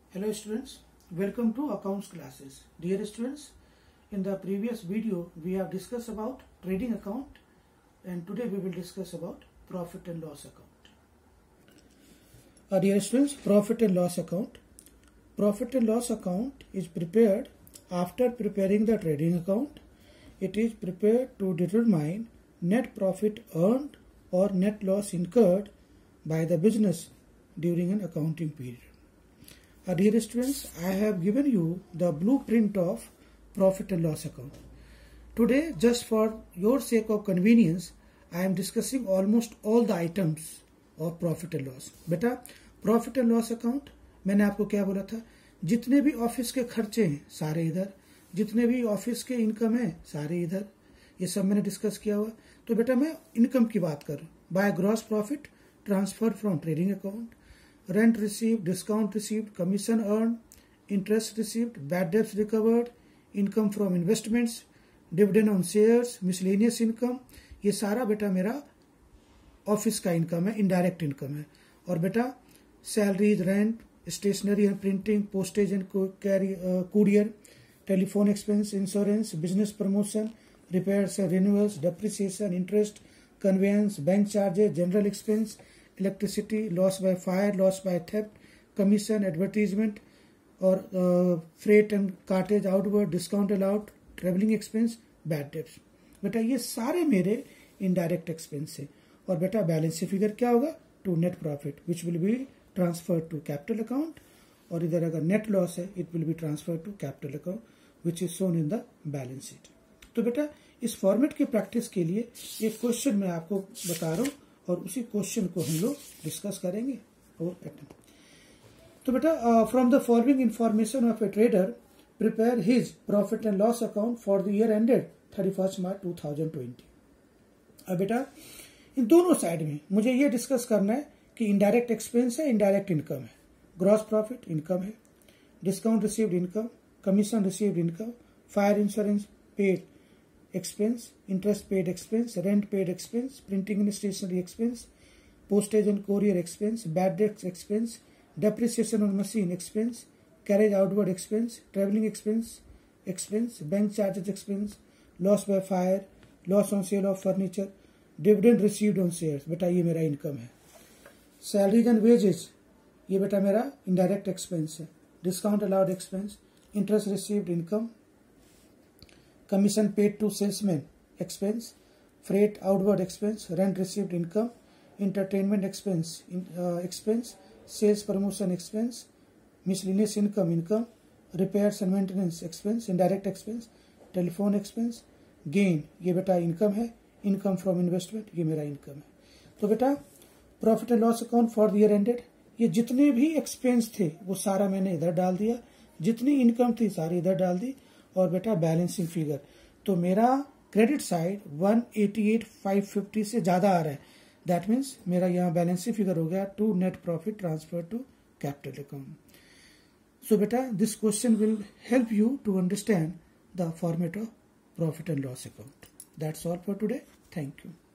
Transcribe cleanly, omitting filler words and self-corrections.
Hello students, welcome to accounts classes. Dear students, in the previous video we have discussed about trading account and today we will discuss about profit and loss account. Dear students, profit and loss account. Profit and loss account is prepared after preparing the trading account. It is prepared to determine net profit earned or net loss incurred by the business during an accounting period. Dear students, I have given you the blueprint of profit and loss account. Today, just for your sake of convenience, I am discussing almost all the items of profit and loss. बेटा, profit and loss account मैंने आपको क्या बोला था? जितने भी office के खर्चे हैं सारे इधर, जितने भी ऑफिस के इनकम है सारे इधर, ये सब मैंने डिस्कस किया हुआ. तो बेटा मैं इनकम की बात कर रहा हूँ. By gross profit transfer from trading account, rent received, discount received, commission earned, interest received, bad debts recovered, income from investments, dividend on shares, miscellaneous income, ये सारा बेटा मेरा ऑफिस का इनकम है, इनडायरेक्ट इनकम है. और बेटा salaries, rent, stationery and printing, postage and courier, telephone expense, insurance, business promotion, repairs and renewals, depreciation, interest, conveyance, bank charges, general expense, electricity, loss by fire, loss by theft, commission, advertisement और freight and cartage outward, discount allowed, travelling expense, bad debts. बेटा ये सारे मेरे indirect expense है. और बेटा balance sheet figure क्या होगा? To net profit which will be transfer to capital account. और इधर अगर नेट लॉस है it will be transfer to capital account which is shown in the balance sheet. तो बेटा इस फॉर्मेट की प्रैक्टिस के लिए एक क्वेश्चन मैं आपको बता रहा हूँ और उसी क्वेश्चन को हम लोग डिस्कस करेंगे. तो बेटा from the following information of a trader prepare his profit and loss account for the year ended 31 March 2020. अब बेटा इन दोनों साइड में मुझे ये डिस्कस करना है कि इनडायरेक्ट एक्सपेंस है, इनडायरेक्ट इनकम है, ग्रॉस प्रॉफिट इनकम है, discount received income, commission received income, fire insurance paid expense, interest paid expense, rent paid expense, printing and stationery expense, postage and courier expense, bad debts expense, depreciation on machine expense, carriage outward expense, traveling expense, bank charges expense, loss by fire, loss on sale of furniture, dividend received on shares. बेटा ये मेरा income है. Salaries and wages ये बेटा मेरा indirect expense है. Discount allowed expense, interest received income, commission paid to salesmen expense, freight outward expense, rent received income, entertainment expense, sales promotion expense, miscellaneous income, repairs and maintenance expense, indirect expense, telephone expense, gain ये बेटा income है, income from investment ये मेरा income है. तो बेटा profit and loss account for the year ended ये जितने भी एक्सपेंस थे वो सारा मैंने इधर डाल दिया, जितनी इनकम थी सारी इधर डाल दी. और बेटा बैलेंसिंग फिगर तो मेरा क्रेडिट साइड 188,550 से ज्यादा आ रहा है. दैट मीन्स मेरा यहाँ बैलेंसिंग फिगर हो गया to net profit transfer to capital account. So बेटा this question will help you to understand the format of profit and loss account. That's all for today. Thank you.